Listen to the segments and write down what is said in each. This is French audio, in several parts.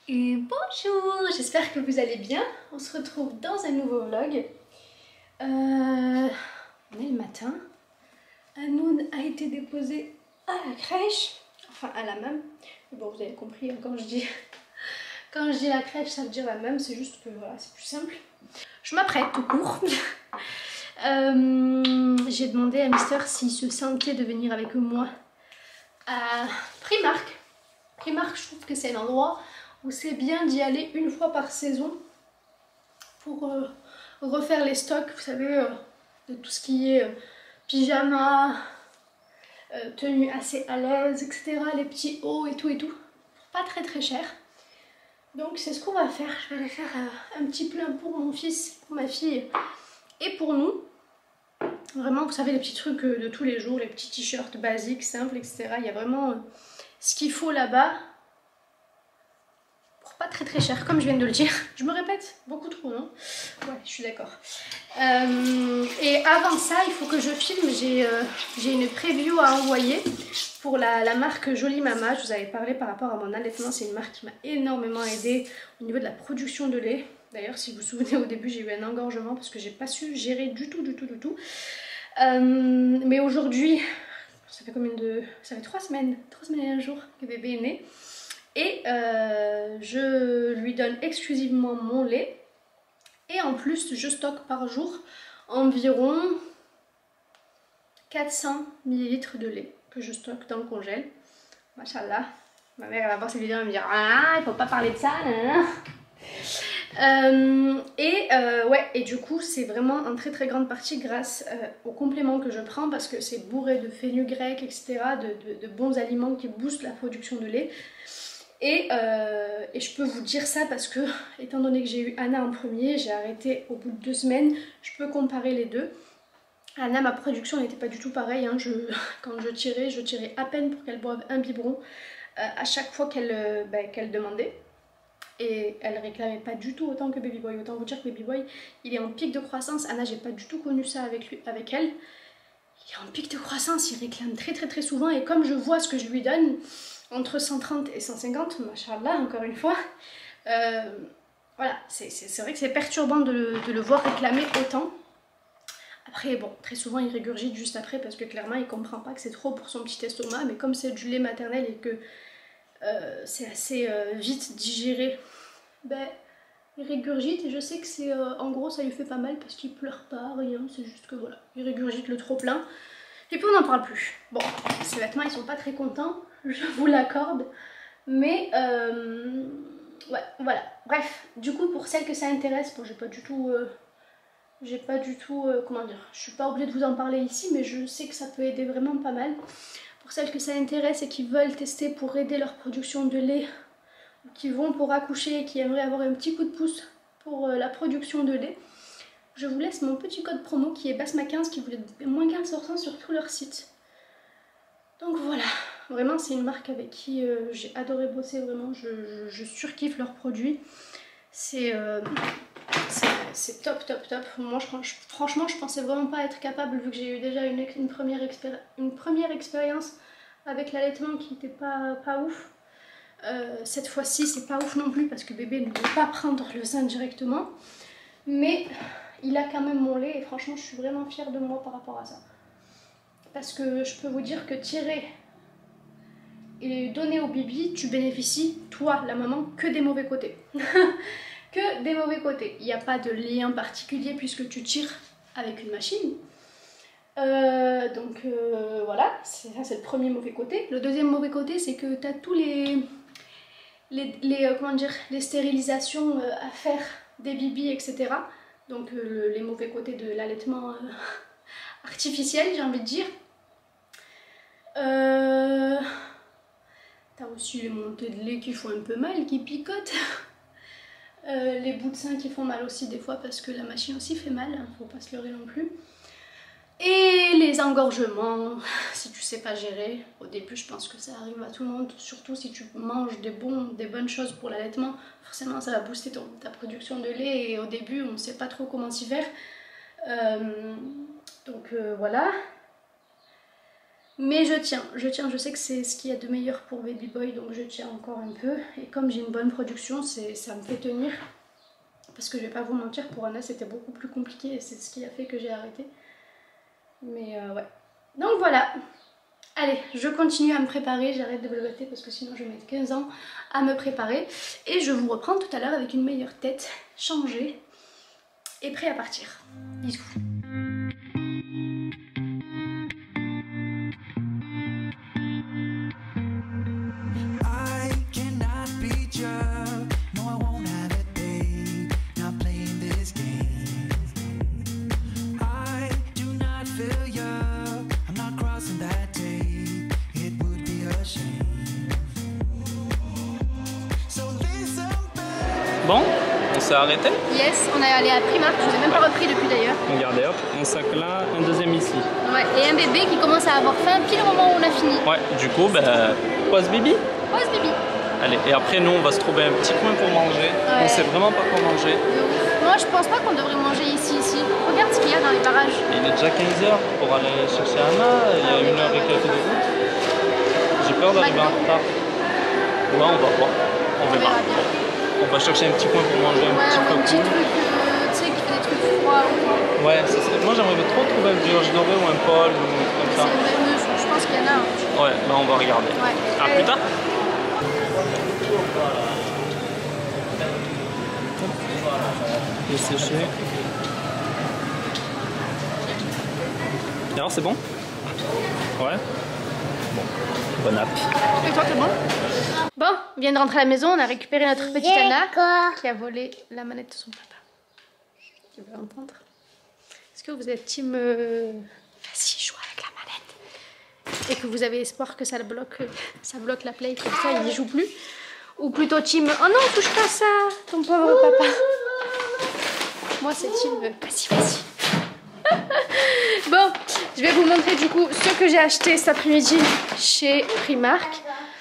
Et bonjour, j'espère que vous allez bien. On se retrouve dans un nouveau vlog. On est le matin. Hanoun a été déposé à la crèche, enfin à la même. Mais bon, vous avez compris, hein, quand je dis la crèche, ça veut dire la même, c'est juste que voilà, c'est plus simple. Je m'apprête tout court. J'ai demandé à Mister s'il se sentait de venir avec moi à Primark. Primark, je trouve que c'est un endroit où c'est bien d'y aller une fois par saison pour refaire les stocks, vous savez, de tout ce qui est pyjama, tenue assez à l'aise, etc. Les petits hauts et tout. Pas très très cher. Donc c'est ce qu'on va faire. Je vais aller faire un petit plein pour mon fils, pour ma fille et pour nous. Vraiment, vous savez, les petits trucs de tous les jours, les petits t-shirts basiques, simples, etc. Il y a vraiment ce qu'il faut là-bas. Pas très très cher, comme je viens de le dire. Je me répète beaucoup trop, non? Ouais, je suis d'accord. Et avant ça, il faut que je filme. J'ai une preview à envoyer pour la marque Jolie Mama. Je vous avais parlé par rapport à mon allaitement. C'est une marque qui m'a énormément aidée au niveau de la production de lait. D'ailleurs, si vous vous souvenez, au début, j'ai eu un engorgement parce que j'ai pas su gérer du tout. Mais aujourd'hui, ça fait combien de... Ça fait 3 semaines et un jour que bébé est né. Et je lui donne exclusivement mon lait. Et en plus, je stocke par jour environ 400 ml de lait que je stocke dans le congèle. Machallah. Ma mère va voir cette vidéo et me dire ah, il faut pas parler de ça. Ouais, et du coup, c'est vraiment en très très grande partie grâce aux compléments que je prends parce que c'est bourré de fenugrec, etc. De bons aliments qui boostent la production de lait. Et je peux vous dire ça parce que, étant donné que j'ai eu Anna en premier, j'ai arrêté au bout de 2 semaines, je peux comparer les deux. Anna, ma production n'était pas du tout pareille, hein. Quand je tirais à peine pour qu'elle boive un biberon à chaque fois qu'elle demandait. Et elle réclamait pas du tout autant que Baby Boy. Autant vous dire que Baby Boy, il est en pic de croissance. Anna, j'ai pas du tout connu ça avec elle. Il est en pic de croissance, il réclame très très souvent. Et comme je vois ce que je lui donne, entre 130 et 150, machallah, encore une fois, voilà, c'est vrai que c'est perturbant de le voir réclamer autant. Après, bon, très souvent il régurgite juste après parce que clairement il comprend pas que c'est trop pour son petit estomac, mais comme c'est du lait maternel et que c'est assez vite digéré, ben il régurgite et je sais que c'est en gros ça lui fait pas mal parce qu'il pleure pas, rien, c'est juste que voilà, il régurgite le trop plein. Et puis on n'en parle plus. Bon, ces vêtements ils sont pas très contents, je vous l'accorde. Mais ouais, voilà. Bref, du coup pour celles que ça intéresse, bon j'ai pas du tout... comment dire, je suis pas obligée de vous en parler ici, mais je sais que ça peut aider vraiment pas mal. Pour celles que ça intéresse et qui veulent tester pour aider leur production de lait, ou qui vont pour accoucher et qui aimeraient avoir un petit coup de pouce pour la production de lait, je vous laisse mon petit code promo qui est BASMA15 qui vous donne moins 15% sur tout leur site. Donc voilà, vraiment c'est une marque avec qui j'ai adoré bosser, vraiment je surkiffe leurs produits. C'est top. Moi franchement je pensais vraiment pas être capable vu que j'ai eu déjà une première expérience avec l'allaitement qui n'était pas ouf. Cette fois-ci c'est pas ouf non plus parce que bébé ne peut pas prendre le sein directement. Mais il a quand même mon lait et franchement je suis vraiment fière de moi par rapport à ça. Parce que je peux vous dire que tirer et donner au bibi, tu bénéficies, toi la maman, que des mauvais côtés. Que des mauvais côtés. Il n'y a pas de lien particulier puisque tu tires avec une machine. Donc voilà, ça c'est le premier mauvais côté. Le deuxième mauvais côté, c'est que tu as tous les stérilisations à faire des bibis, etc. Donc les mauvais côtés de l'allaitement artificiel, j'ai envie de dire. T'as aussi les montées de lait qui font un peu mal, qui picotent. Les bouts de sein qui font mal aussi des fois parce que la machine aussi fait mal, hein, faut pas se leurrer non plus. Et les engorgements, si tu sais pas gérer, au début je pense que ça arrive à tout le monde, surtout si tu manges des bonnes choses pour l'allaitement, forcément ça va booster ta production de lait et au début on ne sait pas trop comment s'y faire. Donc voilà. Mais je tiens, je sais que c'est ce qu'il y a de meilleur pour Baby Boy, donc je tiens encore un peu. Et comme j'ai une bonne production, ça me fait tenir. Parce que je vais pas vous mentir, pour Anna c'était beaucoup plus compliqué et c'est ce qui a fait que j'ai arrêté. Mais ouais. Donc voilà. Allez, je continue à me préparer, j'arrête de blablater parce que sinon je vais mettre 15 ans à me préparer. Et je vous reprends tout à l'heure avec une meilleure tête, changée et prêt à partir. Bisous. Bon, on s'est arrêté. Yes, on est allé à Primark, je vous ai même pas repris depuis d'ailleurs. Regardez hop, un sac là, un deuxième ici. Ouais, et un bébé qui commence à avoir faim pile au moment où on a fini. Ouais, du coup, pause Bibi. Pause Bibi. Allez, et après nous on va se trouver un petit coin pour manger. Ouais. On sait vraiment pas quoi manger. Moi je pense pas qu'on devrait manger ici. Regarde ce qu'il y a dans les barrages. Il est déjà 15 h pour aller chercher Anna, il y a 1 heure et quelques de route. J'ai peur d'arriver en retard. Ouais, on va voir, on verra. On va chercher un petit coin pour manger un petit peu petit cool. Truc, tu sais, qui fait des trucs froids. Ouais, ça serait... moi j'aimerais trop trouver un brioche doré ou un Paul ou un truc comme ça. Je pense qu'il y en a. Ouais, bah on va regarder. Ouais. À plus tard. Et séché. Alors c'est bon? Ouais. Bon. Bon app. Et toi c'est bon? Bon, on vient de rentrer à la maison, on a récupéré notre petite Anna qui a volé la manette de son papa. Tu veux entendre? Est-ce que vous êtes team vas-y, joue avec la manette et que vous avez espoir que ça bloque la play comme ça il n'y joue plus? Ou plutôt team oh non, touche pas ça, ton pauvre papa. Moi c'est team vas-y. Bon, je vais vous montrer du coup ce que j'ai acheté cet après-midi chez Primark.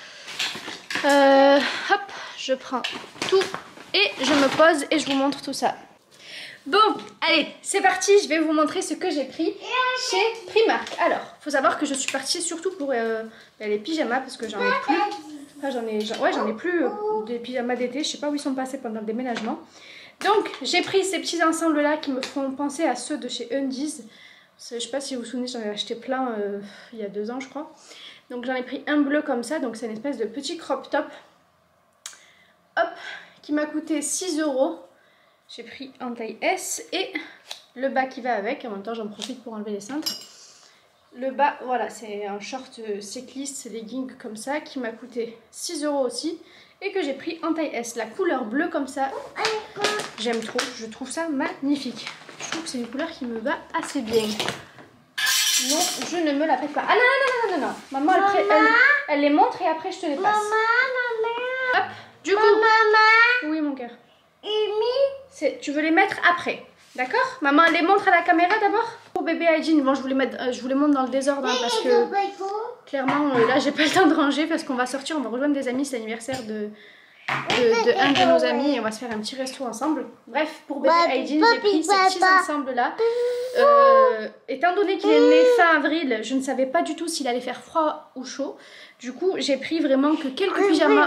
Hop, je prends tout et je me pose et je vous montre tout ça. Bon, allez, c'est parti, je vais vous montrer ce que j'ai pris chez Primark. Alors, faut savoir que je suis partie surtout pour les pyjamas parce que j'en ai plus. Enfin, j'en ai plus des pyjamas d'été, je sais pas où ils sont passés pendant le déménagement. Donc, j'ai pris ces petits ensembles là qui me font penser à ceux de chez Undies. Je sais pas si vous vous souvenez, j'en ai acheté plein il y a 2 ans je crois. Donc j'en ai pris un bleu comme ça, donc c'est une espèce de petit crop top. Hop, qui m'a coûté 6 €. J'ai pris en taille S et le bas qui va avec. En même temps j'en profite pour enlever les cintres. Le bas, voilà, c'est un short cycliste, legging comme ça, qui m'a coûté 6 € aussi. Et que j'ai pris en taille S. La couleur bleue comme ça, j'aime trop, je trouve ça magnifique. Je trouve que c'est une couleur qui me va assez bien. Non, je ne me la pète pas. Ah non. Maman, elle les montre et après je te les passe. Maman. Hop, du coup. Maman. Oui, mon cœur. Tu veux les mettre après, d'accord? Maman, elle les montre à la caméra d'abord. Pour bébé hygiene, bon, je vous les montre dans le désordre hein, parce que clairement, là, j'ai pas le temps de ranger parce qu'on va sortir, on va rejoindre des amis, c'est l'anniversaire de un de nos amis et on va se faire un petit resto ensemble. Bref, pour bébé hygiene, j'ai pris ces petits ensembles là. Étant donné qu'il est né fin avril, je ne savais pas du tout s'il allait faire froid ou chaud. Du coup, j'ai pris vraiment que quelques pyjamas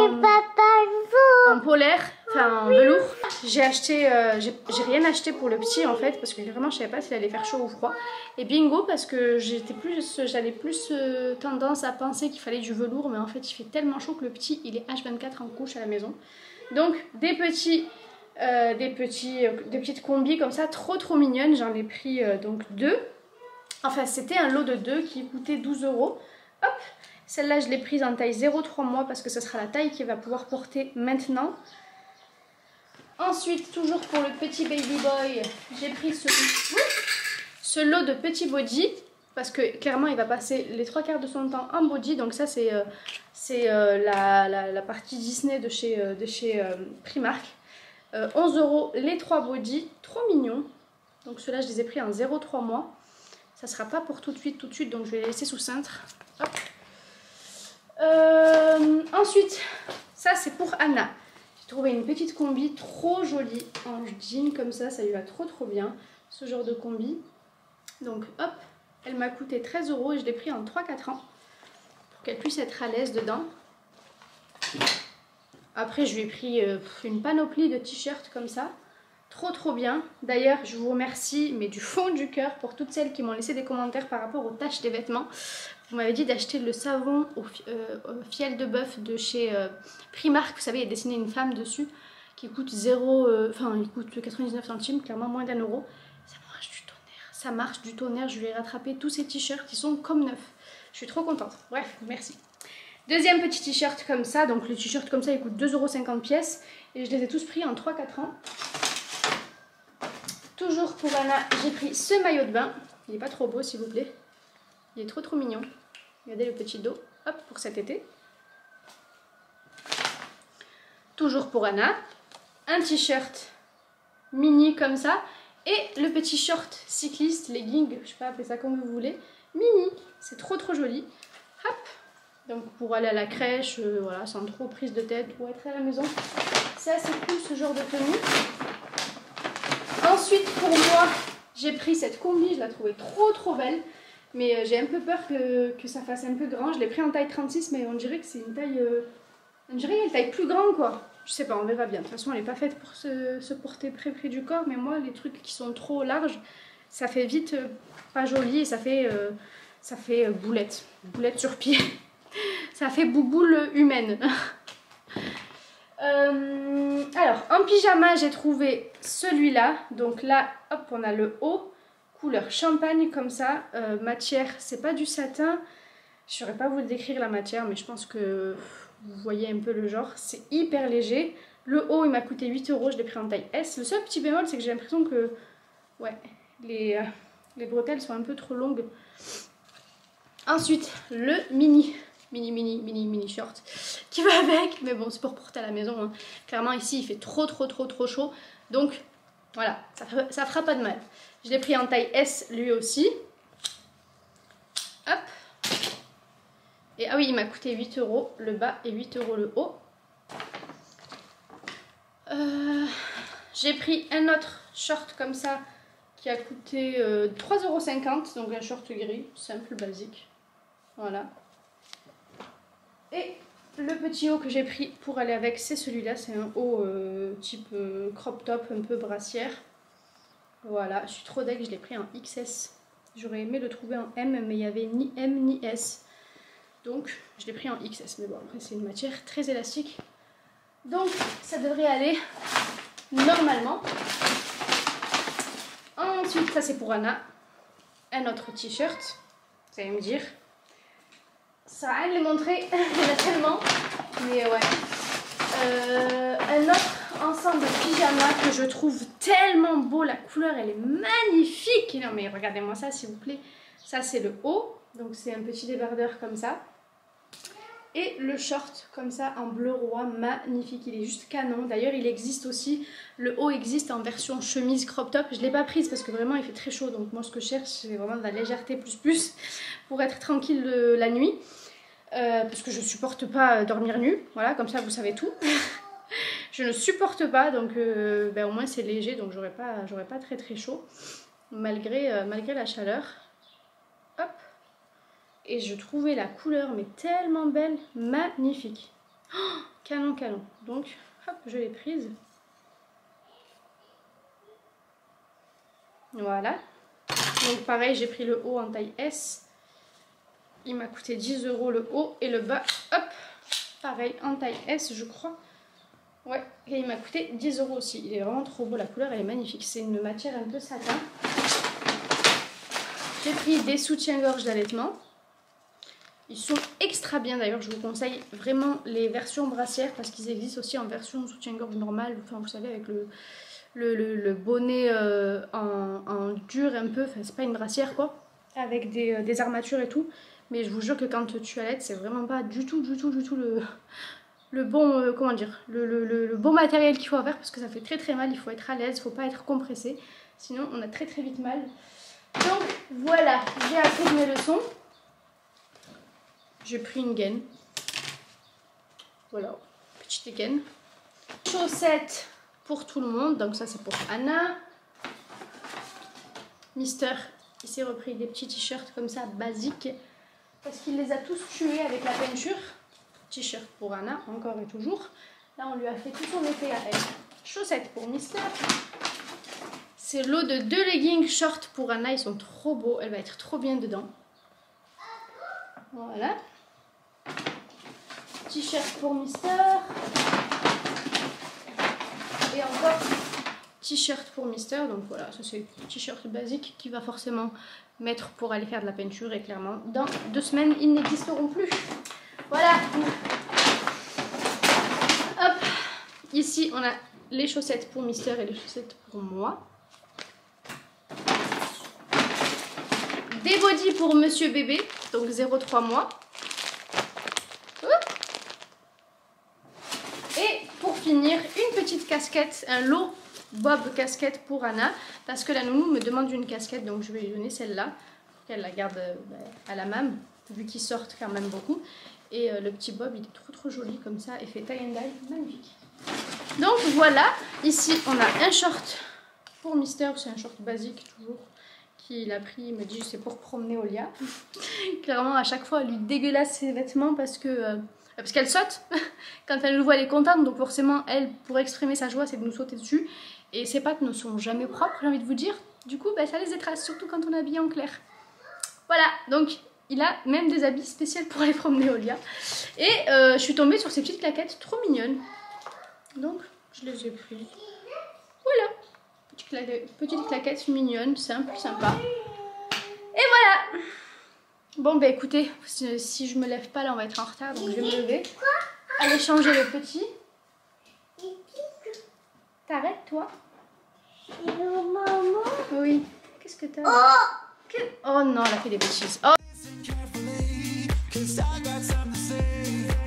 en polaire, enfin en velours. J'ai rien acheté pour le petit en fait parce que vraiment je savais pas s'il allait faire chaud ou froid. Et bingo parce que j'avais plus tendance à penser qu'il fallait du velours, mais en fait il fait tellement chaud que le petit il est H24 en couche à la maison. Donc des petites combis comme ça trop mignonnes. J'en ai pris donc 2. Enfin c'était un lot de 2 qui coûtait 12 €. Hop. Celle-là, je l'ai prise en taille 0,3 mois parce que ce sera la taille qu'il va pouvoir porter maintenant. Ensuite, toujours pour le petit baby boy, j'ai pris ce lot de petits body parce que clairement, il va passer les 3/4 de son temps en body. Donc ça, c'est la partie Disney de chez Primark. 11 € les 3 body, trop mignons. Donc ceux-là, je les ai pris en 0,3 mois. Ça sera pas pour tout de suite, donc je vais les laisser sous cintre. Hop. Ensuite, ça c'est pour Anna. J'ai trouvé une petite combi trop jolie en jean comme ça lui va trop bien, ce genre de combi. Donc hop, Elle m'a coûté 13 € et je l'ai pris en 3-4 ans pour qu'elle puisse être à l'aise dedans. Après, je lui ai pris une panoplie de t-shirts comme ça. Trop bien. D'ailleurs, je vous remercie, mais du fond du cœur, pour toutes celles qui m'ont laissé des commentaires par rapport aux taches des vêtements. Vous m'avez dit d'acheter le savon au fiel de bœuf de chez Primark. Vous savez, il y a dessiné une femme dessus qui coûte il coûte 99 centimes, clairement moins d'1 €. Ça marche du tonnerre. Ça marche du tonnerre. Je lui ai rattrapé tous ces t-shirts qui sont comme neufs. Je suis trop contente. Bref, merci. Deuxième petit t-shirt comme ça. Donc le t-shirt comme ça, il coûte 2,50 € pièce. Et je les ai tous pris en 3-4 ans. Toujours pour Anna, j'ai pris ce maillot de bain. Il n'est pas trop beau, s'il vous plaît. Il est trop mignon. Regardez le petit dos. Hop, pour cet été. Toujours pour Anna. Un t-shirt mini comme ça. Et le petit short cycliste, legging, je sais pas, appelez ça comme vous voulez. Mini. C'est trop joli. Hop. Donc pour aller à la crèche, voilà, sans trop prise de tête, pour être à la maison. C'est assez cool ce genre de tenue. Ensuite, pour moi, j'ai pris cette combi, je la trouvais trop belle. Mais j'ai un peu peur que ça fasse un peu grand. Je l'ai pris en taille 36, mais on dirait que c'est une taille... on dirait une taille plus grande, quoi. Je sais pas, on verra bien. De toute façon, elle n'est pas faite pour se porter près du corps. Mais moi, les trucs qui sont trop larges, ça fait vite pas joli. Et ça fait boulette. Boulette sur pied. Ça fait bouboule humaine. Alors, en pyjama, j'ai trouvé celui-là. Donc là, hop, on a le haut, couleur champagne comme ça. Matière, c'est pas du satin. Je ne saurais pas vous le décrire la matière, mais je pense que vous voyez un peu le genre. C'est hyper léger. Le haut, il m'a coûté 8 €. Je l'ai pris en taille S. Le seul petit bémol, c'est que j'ai l'impression que ouais, les bretelles sont un peu trop longues. Ensuite, le mini short qui va avec, mais bon, c'est pour porter à la maison, hein. Clairement ici il fait trop chaud, donc voilà, ça fera pas de mal. Je l'ai pris en taille S lui aussi. Hop. Et ah oui, il m'a coûté 8 € le bas et 8 € le haut. J'ai pris un autre short comme ça qui a coûté 3,50 €, donc un short gris simple, basique, voilà. Et le petit haut que j'ai pris pour aller avec, c'est celui-là. C'est un haut type crop top, un peu brassière. Voilà, je suis trop deg, je l'ai pris en XS. J'aurais aimé le trouver en M, mais il n'y avait ni M ni S. Donc, je l'ai pris en XS. Mais bon, après, c'est une matière très élastique. Donc, ça devrait aller normalement. Ensuite, ça c'est pour Anna. Un autre t-shirt. Vous allez me dire... Ça a rien de les montrer, il y en a tellement. Mais ouais. Un autre ensemble de pyjama que je trouve tellement beau. La couleur, elle est magnifique. Non mais regardez-moi ça, s'il vous plaît. Ça, c'est le haut. Donc, c'est un petit débardeur comme ça. Et le short comme ça en bleu roi, magnifique. Il est juste canon. D'ailleurs, il existe aussi, le haut existe en version chemise crop top. Je ne l'ai pas prise parce que vraiment il fait très chaud. Donc moi ce que je cherche, c'est vraiment de la légèreté plus pour être tranquille la nuit. Parce que je supporte pas dormir nue. Voilà, comme ça vous savez tout. Je ne supporte pas, donc au moins c'est léger, donc j'aurais pas très chaud malgré la chaleur. Hop. Et je trouvais la couleur mais tellement belle, magnifique. Oh, canon. Donc hop, je l'ai prise. Voilà. Donc pareil, j'ai pris le haut en taille S. Il m'a coûté 10 € le haut et le bas, hop, pareil en taille S je crois. Ouais, et il m'a coûté 10 € aussi. Il est vraiment trop beau, la couleur elle est magnifique. C'est une matière un peu satin. J'ai pris des soutiens-gorge d'allaitement. Ils sont extra bien d'ailleurs, je vous conseille vraiment les versions brassières parce qu'ils existent aussi en version soutien-gorge normale. Enfin vous savez avec le bonnet en dur un peu, enfin c'est pas une brassière quoi, avec des armatures et tout. Mais je vous jure que quand tu allaites, c'est vraiment pas du tout le bon, comment dire, le bon matériel qu'il faut avoir parce que ça fait très mal, il faut être à l'aise, il faut pas être compressé, sinon on a très vite mal. Donc voilà, j'ai appris mes leçons. J'ai pris une gaine. Voilà, petite gaine. Chaussettes pour tout le monde, donc ça c'est pour Anna. Mister, Il s'est repris des petits t-shirts comme ça, basiques. Parce qu'il les a tous tués avec la peinture. T-shirt pour Anna, encore et toujours. Là, on lui a fait tout son été à elle. Chaussettes pour Mister. C'est l'eau de 2 leggings shorts pour Anna. Ils sont trop beaux. Elle va être trop bien dedans. Voilà. T-shirt pour Mister. Et encore t-shirt pour Mister. Donc voilà, ça c'est le t-shirt basique qu'il va forcément mettre pour aller faire de la peinture. Et clairement, dans 2 semaines, ils n'existeront plus. Voilà. Hop. Ici, on a les chaussettes pour Mister et les chaussettes pour moi. Des bodys pour Monsieur Bébé, donc 0,3 mois. Et pour finir, une petite casquette, un lot bob casquette pour Anna. Parce que la nounou me demande une casquette, donc je vais lui donner celle-là. Pour qu'elle la garde à la mam, vu qu'ils sortent quand même beaucoup. Et le petit bob, il est trop joli comme ça, effet tie and dye, magnifique. Donc voilà, ici on a un short pour Mister, c'est un short basique toujours. Qu'il a pris, il me dit c'est pour promener Olia. Clairement à chaque fois elle lui dégueulasse ses vêtements parce qu'elle saute. Quand elle nous voit elle est contente, donc forcément elle, pour exprimer sa joie, c'est de nous sauter dessus. Et ses pattes ne sont jamais propres, j'ai envie de vous dire. Du coup ça laisse des traces, surtout quand on est habillé en clair. Voilà, donc il a même des habits spéciaux pour aller promener Olia. Et je suis tombée sur ces petites claquettes trop mignonnes. Donc je les ai prises. Voilà. Petite claquette mignonne, simple, sympa. Et voilà. Bon bah écoutez, si je me lève pas là on va être en retard, donc je vais me lever. Aller changer le petit. T'arrêtes toi? Maman. Oui. Qu'est-ce que t'as? Oh non, elle a fait des bêtises. Oh.